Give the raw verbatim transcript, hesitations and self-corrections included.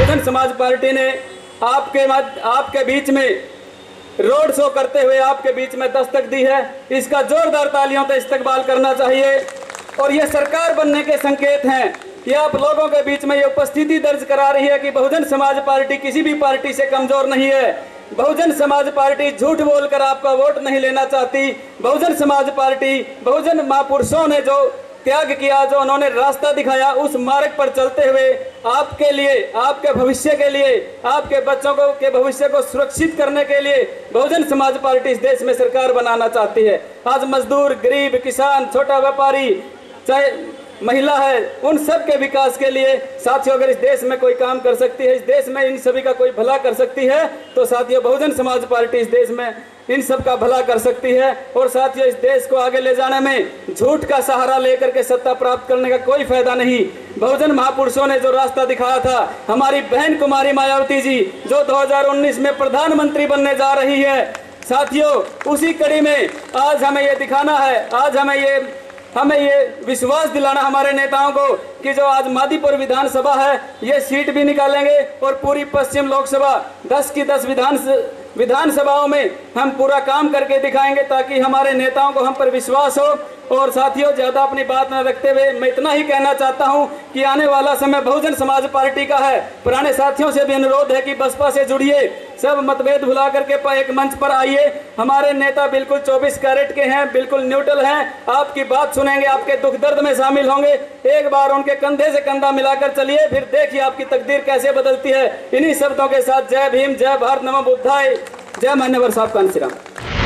Bahujan Samaj party ने आपके आपके बीच में रोड शो करते हुए आपके बीच में दस्तक दी है। इसका जोरदार तालियों से इस्तकबाल करना चाहिए। और ये सरकार बनने के संकेत हैं कि आप लोगों के बीच में ये उपस्थिति दर्ज करा रही है कि बहुजन समाज पार्टी किसी भी पार्टी से कमजोर नहीं है। बहुजन समाज पार्टी झूठ बोलकर आपका वोट नहीं लेना चाहती। बहुजन समाज पार्टी, बहुजन महापुरुषों ने जो त्याग किया, जो उन्होंने रास्ता दिखाया, उस मार्ग पर चलते हुए आपके लिए, आपके भविष्य के लिए, आपके बच्चों को के भविष्य को सुरक्षित करने के लिए बहुजन समाज पार्टी इस देश में सरकार बनाना चाहती है। आज मजदूर, गरीब, किसान, छोटा व्यापारी, चाहे महिला है, उन सब के विकास के लिए साथियों अगर इस देश में कोई काम कर सकती है, इस देश में इन सभी का कोई भला कर सकती है, तो साथियों बहुजन समाज पार्टी इस देश में इन सब का भला कर सकती है। और साथियों इस देश को आगे ले जाने में झूठ का सहारा लेकर के सत्ता प्राप्त करने का कोई फायदा नहीं। बहुजन महापुरुषों ने जो रास्ता दिखाया था, हमारी बहन कुमारी मायावती जी जो दो हज़ार उन्नीस में प्रधानमंत्री बनने जा रही है, साथियों उसी कड़ी में आज हमें ये दिखाना है, आज हमें ये हमें ये विश्वास दिलाना हमारे नेताओं को कि जो आज मादीपुर विधानसभा है ये सीट भी निकालेंगे और पूरी पश्चिम लोकसभा दस की दस विधान विधानसभाओं में हम पूरा काम करके दिखाएंगे ताकि हमारे नेताओं को हम पर विश्वास हो। और साथियों ज्यादा अपनी बात न रखते हुए मैं इतना ही कहना चाहता हूं कि आने वाला समय बहुजन समाज पार्टी का है। पुराने साथियों से भी अनुरोध है कि बसपा से जुड़िए, सब मतभेद भुला करके एक मंच पर आइए। हमारे नेता बिल्कुल चौबीस कैरेट के हैं, बिल्कुल न्यूट्रल हैं, आपकी बात सुनेंगे, आपके दुख दर्द में शामिल होंगे। एक बार उनके कंधे से कंधा मिलाकर चलिए, फिर देखिए आपकी तकदीर कैसे बदलती है। इन्हीं शब्दों के साथ जय भीम, जय भारत, नमो बुद्धाय, जय मान्यवर साहब, कांशीराम।